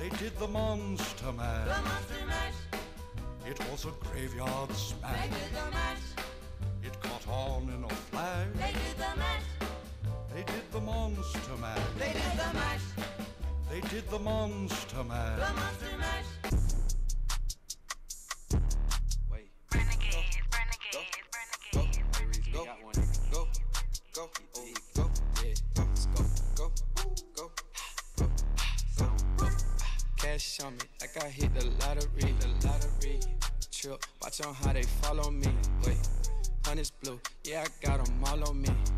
They did the Monster Mash. The Monster Mash. It was a graveyard smash. They did the mash. It caught on in a flash. They did the mash. They did the Monster Mash. They did the mash. They did the Monster The Mash. Monster Mash. Wait. Renegade, Go. renegade, renegade. Go. Got one. Go. Go. Oh, go. Yeah. Let's go. Go. Go. Go. Go. Cash on me like I hit the lottery. The lottery. Trip. Watch on how they follow me. Wait. Honey's blue. Yeah, I got 'em all on me.